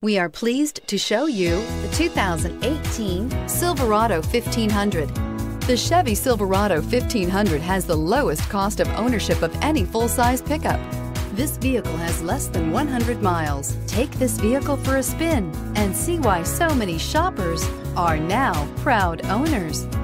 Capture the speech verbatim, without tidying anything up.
We are pleased to show you the two thousand eighteen Silverado fifteen hundred. The Chevy Silverado fifteen hundred has the lowest cost of ownership of any full-size pickup. This vehicle has less than one hundred miles. Take this vehicle for a spin and see why so many shoppers are now proud owners.